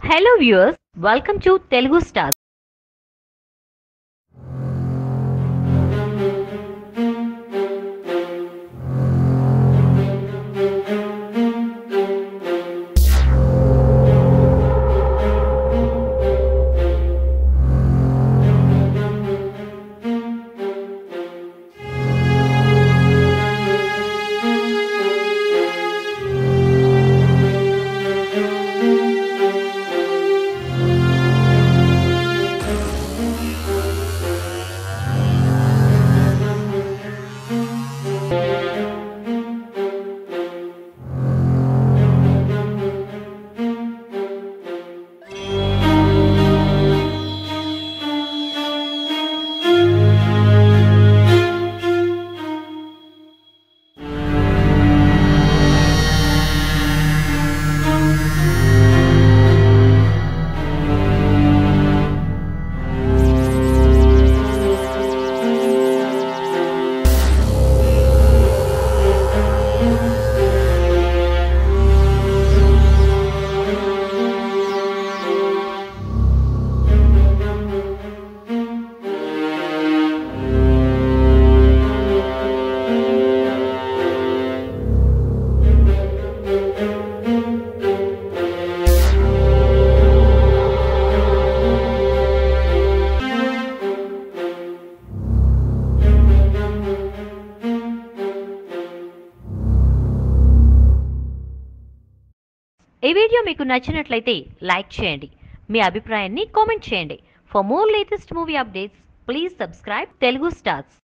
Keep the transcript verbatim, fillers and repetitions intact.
Hello viewers, welcome to Telugu Stars. ఈ video మీకు నచ్చినట్లయితే లైక్ చేయండి, మీ అభిప్రాయాన్ని కామెంట్ చేయండి. For more latest movie updates please subscribe Telugu stars.